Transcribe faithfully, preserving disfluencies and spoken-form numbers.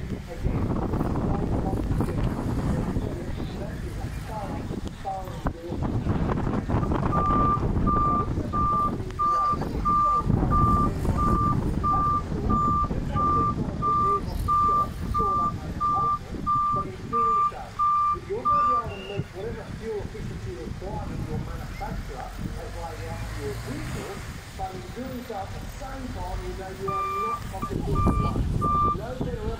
But in doing so at the same time, you know you are not of the good one. No better